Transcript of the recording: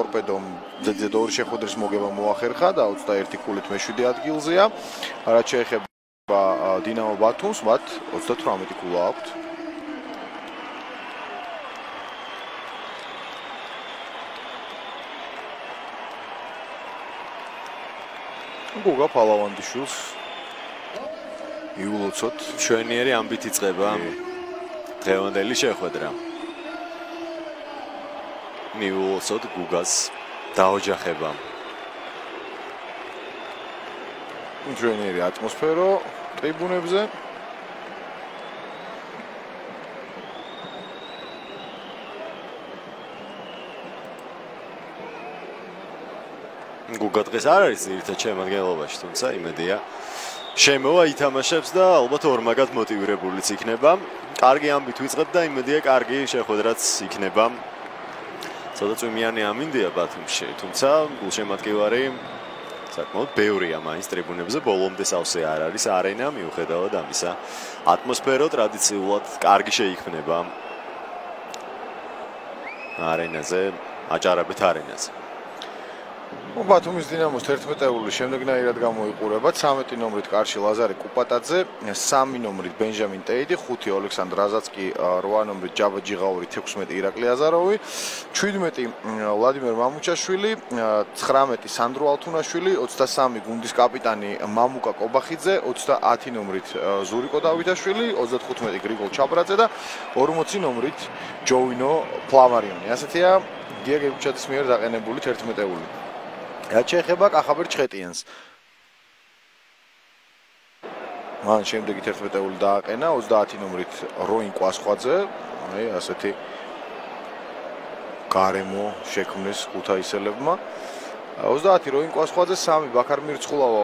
ტორპედომ ძეძედ ორი შეხვედრის მოგება მოახერხა და 21 ქულით მე-7 ადგილზეა. რაც შეეხება დინამო ბათუმს, მათ 38 ქულა აქვთ. გუგა პალავანდიშვილს იულოცოთ ჩვენიერი ამბით იწყება დღევანდელი შეხვედრა. მიულოცოთ გუგას დაოჯახება. ჩვენიერი ატმოსფერო ტრიბუნებზე. გუგა დღეს არ არის ერთად შემადგენლობაში, თუმცა იმედია შემოვა ითამაშებს და ალბათ ორმაგად მოტივირებულიც იქნება. კარგი ამბით ვიწყებ და იმედია კარგი შეხვედრაც იქნება. ცოტა წვიმიანი ამინდია ბათუმში, თუმცა გულშემატკივარი საკმაოდ ბევრია მაინც ტრიბუნებზე, ბოლომდე სავსე არ არის არენა, მიუხედავად ამისა. ატმოსფერო ტრადიციულად კარგი შეიქმნება არენაზე, აჭარაბეთ არენაზე. ბათუმის დინამოს 11-ეული შემდეგნაირად გამოიყურება 13 ნომრით კარში ლაზარე კუპატაძე, 3 ნომრით ბენჟამინ ტეიდი, 5 ოლექსანდრ აზაცკი, 8 ნომრით ჯაბა ჯიღაური, 16 ირაკლი აზაროვი, 17 ვლადიმერ მამუჩაშვილი, 19 სანდრო ალთუნაშვილი, 23 გუნდის კაპიტანი მამუკა კობახიძე, 30 ნომრით ზურიკო დავითაშვილი, 35 გრიგოლ ჩაბრაძე და 40 ნომრით ჯოვინო ფლავარიონი. ასეთია გიაგ გუჩაძის მიერ დაყენებული 11-ეული. რაც შეეხება კახაბერ ჩხეტიანს. მან შემდეგი 11-ეული დააყენა 30 ნომრით როინ კვასხვაძე, აი ასეთი გარემო შექმნეს ქუთაისელებმა. 30 როინ კვასხვაძე, 3 ბაქარ მირცხულავა